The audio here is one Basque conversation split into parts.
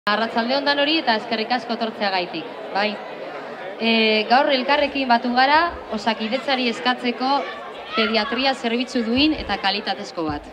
Arratsalde on hori eta eskerrik asko etortzeagaitik. Bai. Gaur elkarrekin batu gara Osakidetzari eskatzeko pediatria zerbitzu duin eta kalitatezko bat.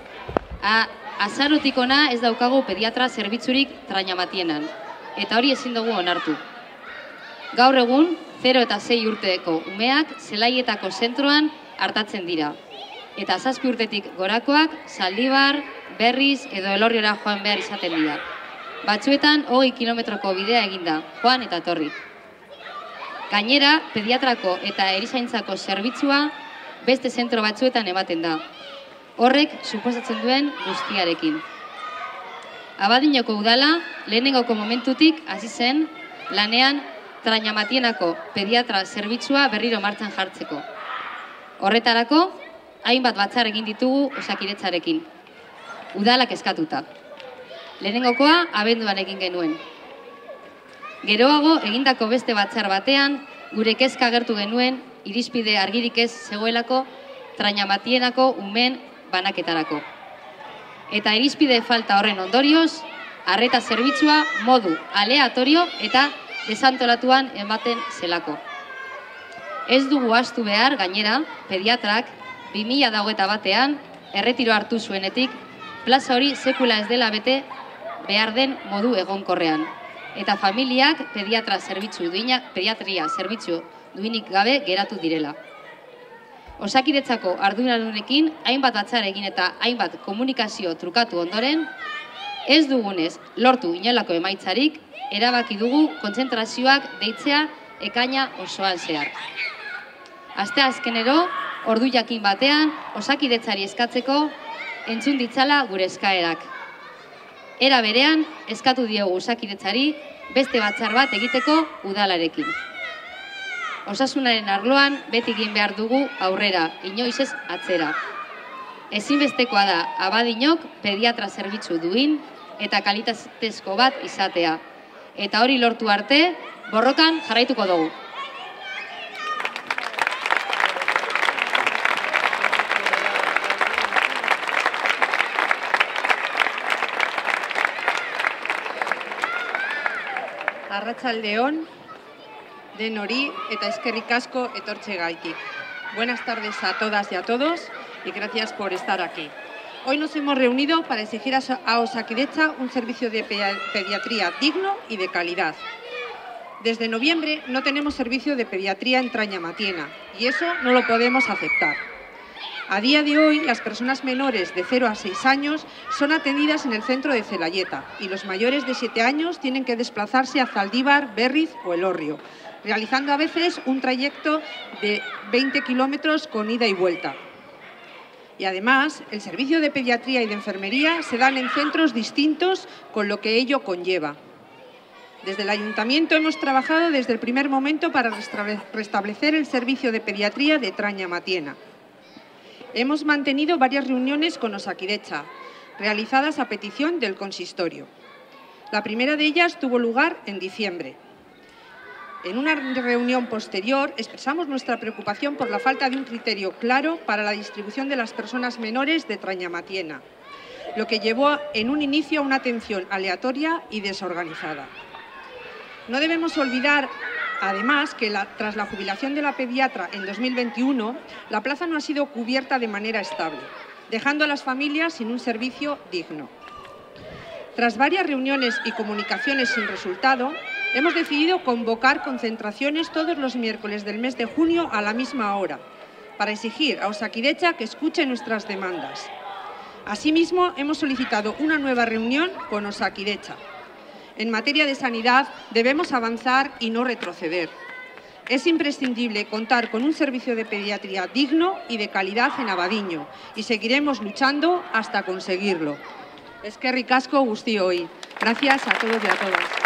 Azarotik ona ez daukagu pediatra zerbitzurik Trañamatienan, eta hori ezin dugu onartu. Gaur egun, 0 eta 6 urteko umeak zelaietako zentroan hartatzen dira, eta 7 urtetik gorakoak Zaldibar, Berriz edo Elorriora joan behar izaten dira. Batzuetan 20 kilometroko bidea eginda, joan eta etorri. Gainera, pediatrako eta erizaintzako zerbitzua beste zentro batzuetan ematen da. Horrek suposatzen duen guztiarekin. Abadiñoko udala lehenengoko momentutik hasi zen lanean Trañamatienako pediatra zerbitzua berriro martxan jartzeko. Horretarako, hainbat batzar egin ditugu Osakidetzarekin. Udalak eskatuta. Lehenengokoa abenduan egin genuen. Geroago egindako beste batzar batean, gure kezka agertu genuen irizpide argirik ez zegoelako Trañamatienako umeen banaketarako. Eta irizpide falta horren ondorioz, arreta zerbitzua modu aleatorio eta desantolatuan ematen zelako. Ez dugu ahaztu behar, gainera, pediatrak 2021 erretiro hartu zuenetik, plaza hori sekula ez dela bete behar den modu egonkorrean. Eta familiak pediatria zerbitzu duinik gabe geratu direla. Osakidetzako arduradunekin hainbat batzar egin eta hainbat komunikazio trukatu ondoren, ez dugunez lortu inolako emaitzarik, erabaki dugu kontzentrazioak deitzea ekaina osoan zehar. Asteazkenero, ordu jakin batean, Osakidetzari eskatzeko entzun ditzala gure eskaerak. Era berean, eskatu diogu Osakidetzari beste batzar bat egiteko udalarekin. Osasunaren arloan beti egin behar dugu aurrera, inoiz ez atzera. Ezinbestekoa da Abadiñok pediatra zerbitzu duin eta kalitatezko bat izatea. Eta hori lortu arte, borrokan jarraituko dugu. Arratsalde on, denori eta eskerrik asko etortzeagaitik. Buenas tardes a todas y a todos y gracias por estar aquí. Hoy nos hemos reunido para exigir a Osakidetza un servicio de pediatría digno y de calidad. Desde noviembre no tenemos servicio de pediatría en Trañamatiena y eso no lo podemos aceptar. A día de hoy, las personas menores de 0 a 6 años son atendidas en el centro de Zelaieta y los mayores de 7 años tienen que desplazarse a Zaldívar, Berriz o Elorrio, realizando a veces un trayecto de 20 kilómetros con ida y vuelta. Y además, el servicio de pediatría y de enfermería se dan en centros distintos, con lo que ello conlleva. Desde el Ayuntamiento hemos trabajado desde el primer momento para restablecer el servicio de pediatría de Trañamatiena. Hemos mantenido varias reuniones con Osakidetza, realizadas a petición del consistorio. La primera de ellas tuvo lugar en diciembre. En una reunión posterior expresamos nuestra preocupación por la falta de un criterio claro para la distribución de las personas menores de Trañamatiena, lo que llevó en un inicio a una atención aleatoria y desorganizada. No debemos olvidar, además, que tras la jubilación de la pediatra en 2021, la plaza no ha sido cubierta de manera estable, dejando a las familias sin un servicio digno. Tras varias reuniones y comunicaciones sin resultado, hemos decidido convocar concentraciones todos los miércoles del mes de junio a la misma hora, para exigir a Osakidetza que escuche nuestras demandas. Asimismo, hemos solicitado una nueva reunión con Osakidetza. En materia de sanidad debemos avanzar y no retroceder. Es imprescindible contar con un servicio de pediatría digno y de calidad en Abadiño y seguiremos luchando hasta conseguirlo. Eskerrik asko guztioi. Gracias a todos y a todas.